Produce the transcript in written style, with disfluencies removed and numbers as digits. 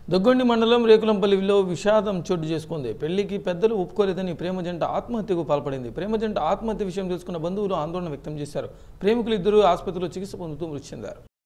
దొగ్గొండి మండలం రేకులంపల్లిలో విషాదం చోటు చేసుకుంది. పెళ్లికి పెద్దలు ఒప్పుకోలేదని ప్రేమ జంట ఆత్మహత్యకు పాల్పడింది. ప్రేమ జంట ఆత్మహత్య విషయం తెలుసుకున్న బంధువులు ఆందోళన వ్యక్తం చేశారు. ప్రేమికులు ఇద్దరు ఆసుపత్రిలో చికిత్స పొందుతూ మృతి చెందారు.